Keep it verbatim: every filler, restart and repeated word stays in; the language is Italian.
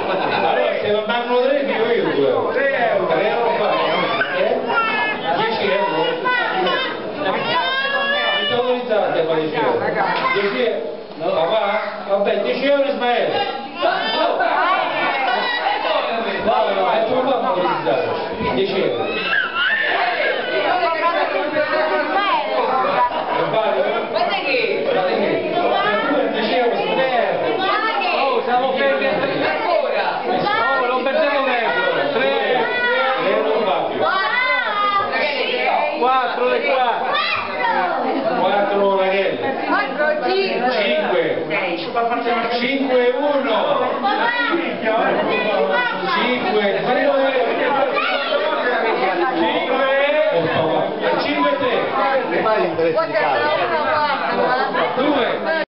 Allora se non mancano tre dico io due euro. tre euro. tre euro fa. dieci euro. Mi autorizzate a fare dieci euro. dieci euro. No, va? Vabbè, dieci euro Ismaele. Vabbè, ma tu non fa autorizzare. dieci euro. Guarda che? Siamo fermi ancora! No, non perdiamo tempo! tre, quattro, le quattro! quattro ragazzi! cinque! cinque, uno! cinque! cinque, tre!